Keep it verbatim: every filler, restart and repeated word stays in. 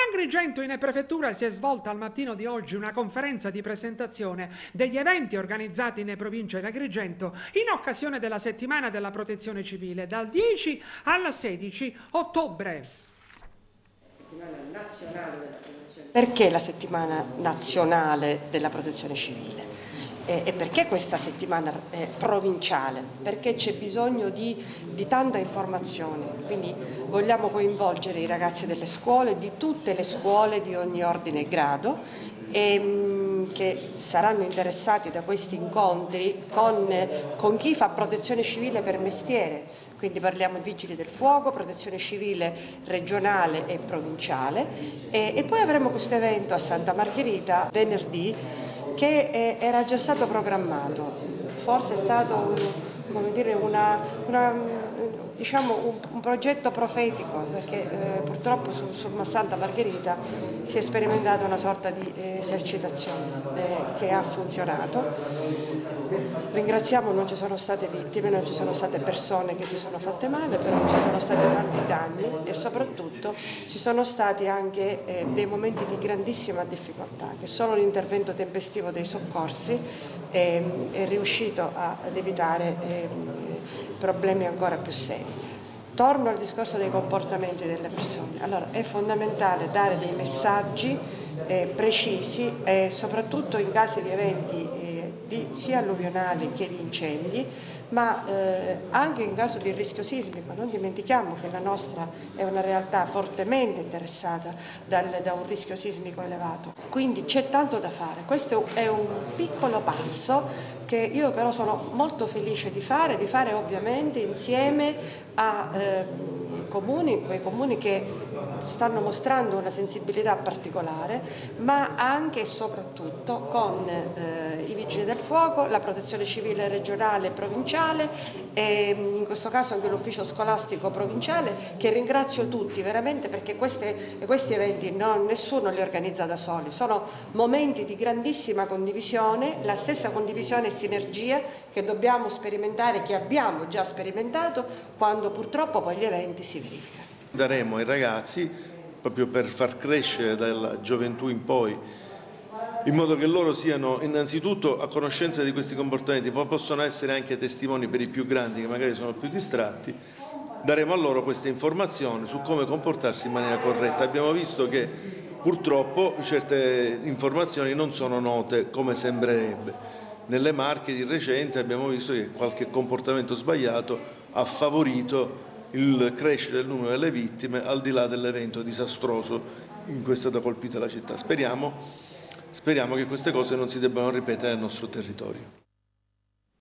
Agrigento in Prefettura si è svolta al mattino di oggi una conferenza di presentazione degli eventi organizzati in provincia di Agrigento in occasione della settimana della protezione civile dal dieci al sedici ottobre. Settimana nazionale della protezione. Perché la settimana nazionale della protezione civile? E, e perché questa settimana è provinciale? Perché c'è bisogno di, di tanta informazione, quindi vogliamo coinvolgere i ragazzi delle scuole, di tutte le scuole di ogni ordine e grado, e, mh, che saranno interessati da questi incontri con, con chi fa protezione civile per mestiere. Quindi parliamo di vigili del fuoco, protezione civile regionale e provinciale, e, e poi avremo questo evento a Santa Margherita venerdì che eh, era già stato programmato. Forse è stato un, come dire, una, una, diciamo un, un progetto profetico, perché eh, purtroppo su, su Santa Margherita si è sperimentata una sorta di eh, esercitazione eh, che ha funzionato. Ringraziamo, non ci sono state vittime, non ci sono state persone che si sono fatte male, però ci sono stati tanti danni e soprattutto ci sono stati anche eh, dei momenti di grandissima difficoltà, che solo l'intervento tempestivo dei soccorsi eh, è riuscito a, ad evitare eh, problemi ancora più seri. Torno al discorso dei comportamenti delle persone. Allora, è fondamentale dare dei messaggi eh, precisi e soprattutto in casi di eventi eh, di, sia alluvionali che di incendi, ma eh, anche in caso di rischio sismico. Non dimentichiamo che la nostra è una realtà fortemente interessata dal, da un rischio sismico elevato, quindi c'è tanto da fare. Questo è un piccolo passo che io però sono molto felice di fare, di fare ovviamente insieme a eh, comuni, quei comuni che stanno mostrando una sensibilità particolare, ma anche e soprattutto con eh, i Vigili del Fuoco, la Protezione Civile regionale e provinciale e in questo caso anche l'ufficio scolastico provinciale, che ringrazio tutti veramente, perché queste, questi eventi no, nessuno li organizza da soli, sono momenti di grandissima condivisione, la stessa condivisione e sinergia che dobbiamo sperimentare, che abbiamo già sperimentato quando purtroppo poi gli eventi si verificano. Daremo ai ragazzi, proprio per far crescere dalla gioventù in poi, in modo che loro siano innanzitutto a conoscenza di questi comportamenti, ma possono essere anche testimoni per i più grandi che magari sono più distratti, daremo a loro queste informazioni su come comportarsi in maniera corretta. Abbiamo visto che purtroppo certe informazioni non sono note come sembrerebbe. Nelle Marche di recente abbiamo visto che qualche comportamento sbagliato ha favorito il crescere del numero delle vittime al di là dell'evento disastroso in cui è stata colpita la città. Speriamo, speriamo che queste cose non si debbano ripetere nel nostro territorio.